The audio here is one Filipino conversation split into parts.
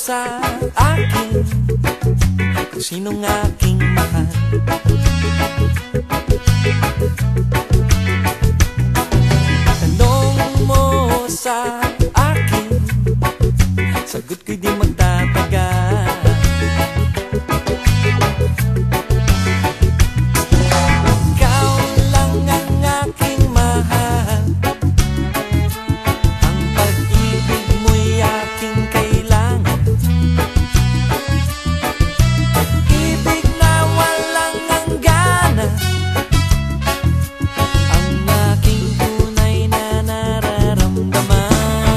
sa akin kung sinong aking mahal. Tanong mo sa akin, sagot ko'y di magtatagal. Ikaw lang ang aking mahal, ang pag-ibig mo'y aking kailangan. Ibig na walang hangganan, ang aking tunay na nararamdaman.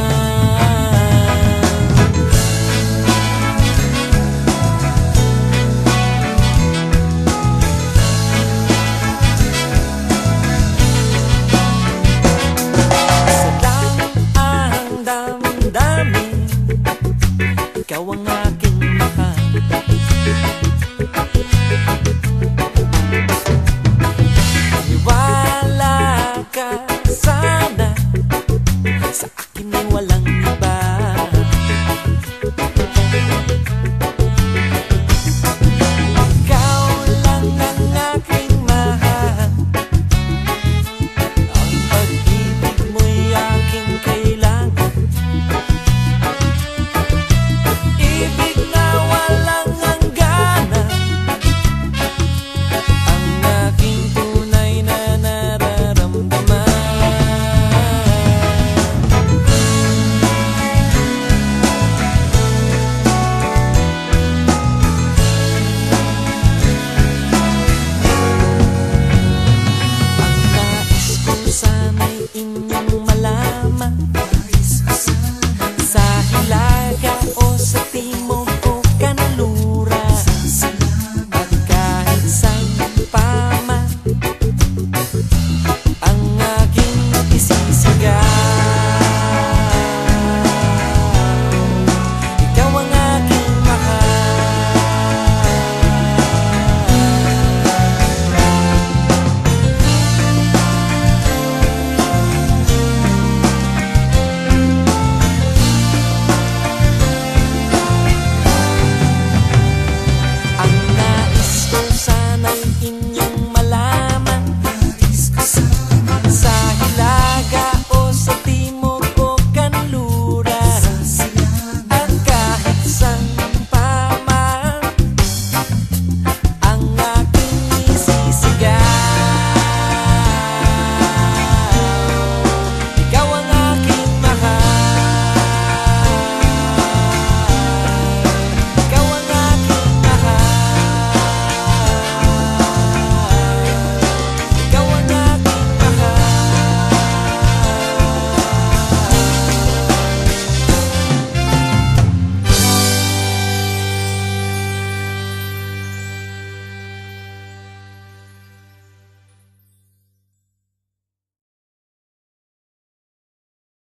Isa lang ang damdamin, ikaw ang aking mahal. Maniwala ka sana, sa akin ay walang iba.